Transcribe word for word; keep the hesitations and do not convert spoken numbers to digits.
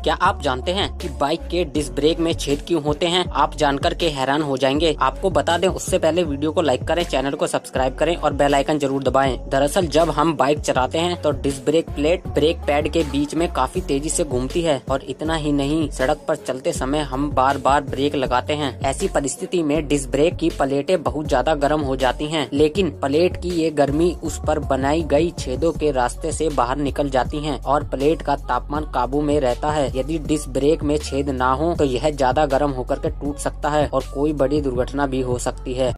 क्या आप जानते हैं कि बाइक के डिस्क ब्रेक में छेद क्यों होते हैं? आप जानकर के हैरान हो जाएंगे। आपको बता दें उससे पहले वीडियो को लाइक करें, चैनल को सब्सक्राइब करें और बेल आइकन जरूर दबाएं। दरअसल जब हम बाइक चलाते हैं तो disc brake plate brake pad के बीच में काफी तेजी से घूमती है और इतना ही नहीं, सड़क पर चलते समय हम बार बार ब्रेक लगाते हैं। ऐसी परिस्थिति में डिस्क ब्रेक की प्लेटें बहुत ज्यादा गर्म हो जाती हैं, लेकिन प्लेट की ये गर्मी उस पर बनाई गई छेदों के रास्ते से बाहर निकल जाती हैं और प्लेट का तापमान काबू में रहता है। यदि डिस्क ब्रेक में छेद ना हो तो यह ज्यादा गर्म होकर के टूट सकता है और कोई बड़ी दुर्घटना भी हो सकती है।